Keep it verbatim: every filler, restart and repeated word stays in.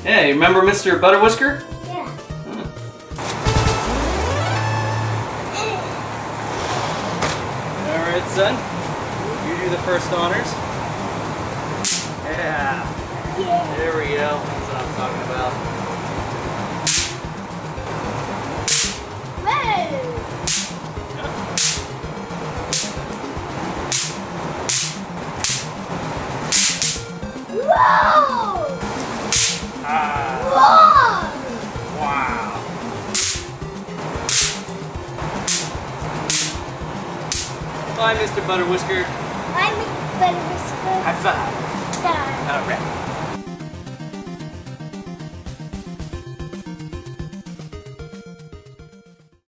Yeah, you remember Mister Butterwhisker? Yeah. Hmm. Alright, son. You do the first honors. Yeah. Yeah. There we go. That's what I'm talking about. Whoa! Whoa! Ah. Whoa! Wow. Bye, Mister Butterwhisker. I'm Butterwhisker. High five. Star. All right.